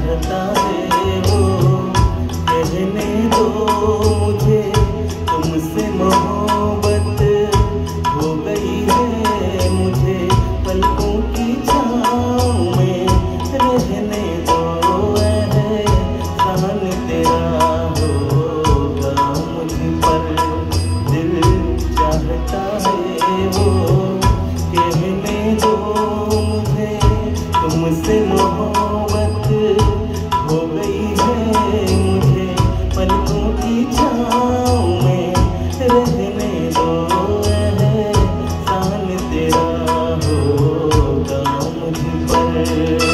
चाहता है वो कहने दो मुझे तुमसे मोहब्बत हो गई है मुझे पलकों की छाँव में रहने दो एहसान तेरा होगा मुझ पर दिल चाहता है वो कहने दो मुझे तुमसे मोहब्बत हो गई है मुझे पलकों की छाँव में रहने दो एहसान तेरा होगा मुझ पर।